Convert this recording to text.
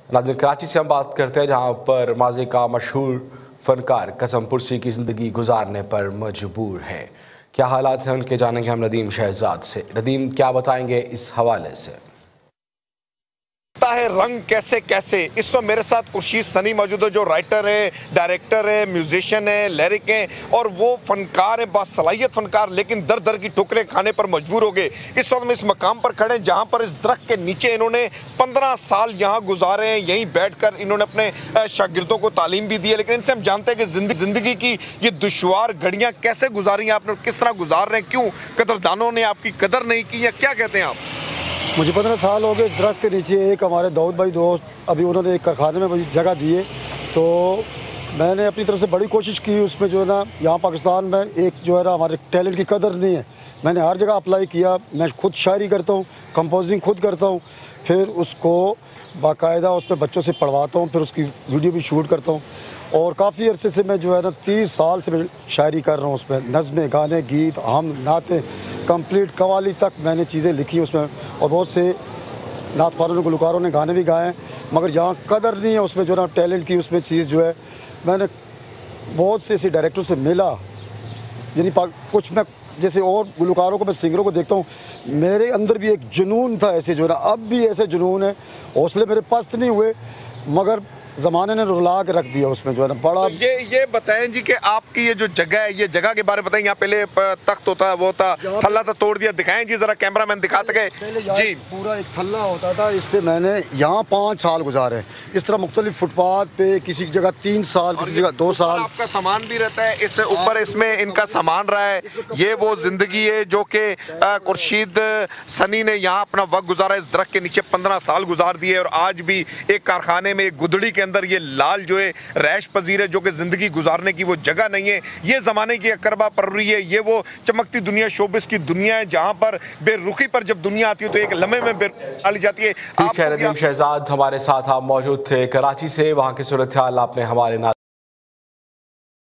नाज़रीन, कराची से हम बात करते हैं जहाँ पर माज़ी का मशहूर फ़नकार कसम पुरसी की ज़िंदगी गुजारने पर मजबूर है। क्या हालात हैं उनके, जानेंगे हम नदीम शहजाद से। नदीम क्या बताएंगे इस हवाले से? है रंग कैसे कैसे। इस वक्त मेरे साथ खुर्शीद सनी मौजूद है, जो राइटर है, डायरेक्टर है, म्यूजिशियन है, लिरिक हैं और वो फनकार है, बासलाहियत फनकार, लेकिन दर दर की ठोकरें खाने पर मजबूर हो गए। इस वक्त हम इस मकाम पर खड़े हैं जहाँ पर इस दरख्त के नीचे इन्होंने 15 साल यहाँ गुजारे हैं। यहीं बैठकर इन्होंने अपने शागिर्दों को तालीम भी दी है। लेकिन इनसे हम जानते हैं कि जिंदगी की ये दुश्वार घड़ियाँ कैसे गुजारी हैं आपने, किस तरह गुजार रहे हैं, क्यों कदरदानों ने आपकी कदर नहीं की, या क्या कहते हैं आप? मुझे 15 साल हो गए इस दरख्त के नीचे। एक हमारे दाऊद भाई दोस्त, अभी उन्होंने एक कारखाने में मुझे जगह दी है, तो मैंने अपनी तरफ से बड़ी कोशिश की। उसमें जो है ना, यहाँ पाकिस्तान में एक जो है ना हमारे टैलेंट की कदर नहीं है। मैंने हर जगह अप्लाई किया। मैं खुद शायरी करता हूँ, कंपोजिंग खुद करता हूँ, फिर उसको बाकायदा उस पर बच्चों से पढ़वाता हूँ, फिर उसकी वीडियो भी शूट करता हूँ। और काफ़ी अरसे से मैं जो है ना 30 साल से मैं शायरी कर रहा हूँ। उसमें नज़में, गाने, गीत, हम नाते, कंप्लीट कवाली तक मैंने चीज़ें लिखी उसमें, और बहुत से नात ख्वानों, गुलकारों ने गाने भी गाए हैं। मगर यहाँ कदर नहीं है उसमें, जो ना टैलेंट की उसमें चीज़ जो है। मैंने बहुत से ऐसे डायरेक्टर से मिला, यानी कुछ मैं जैसे और गुलकारों को, मैं सिंगरों को देखता हूँ, मेरे अंदर भी एक जुनून था ऐसे, जो है ना अब भी ऐसे जुनून है। हौसले मेरे पस्त नहीं हुए, मगर ज़माने ने रुला के रख दिया उसमें, जो है ना बड़ा। तो ये बताएं जी कि आपकी ये जो जगह है, ये जगह के बारे में बताएं। यहाँ पहले तख्त होता, वो था, थल्ला था, तोड़ दिया। दिखाएं जी जरा, कैमरामैन दिखा सके जी। पूरा एक थल्ला होता था, इस पे मैंने यहाँ 5 साल गुजारे। इस तरह मुख्तलिफ फुटपाथ पे, किसी जगह 3 साल, किसी जगह 2 साल। आपका सामान भी रहता है इससे ऊपर, इसमें इनका सामान रहा है। ये वो जिंदगी है जो कि खुर्शीद सनी ने यहाँ अपना वक्त गुजारा। इस दरख्त के नीचे 15 साल गुजार दिए, और आज भी एक कारखाने में, एक गुदड़ी के अंदर ये लाल जो है रैश पजीर है, जो कि जिंदगी गुजारने की वो जगह नहीं है। ये जमाने की अकरबा पड़ रही है। ये वो चमकती दुनिया, शोबिस की दुनिया है, जहां पर बेरुखी पर जब दुनिया आती है तो एक लम्हे में डाली जाती है। ठीक है, नदीम शहजाद हमारे साथ आप मौजूद थे कराची से, वहां की सूरत हाल आपने हमारे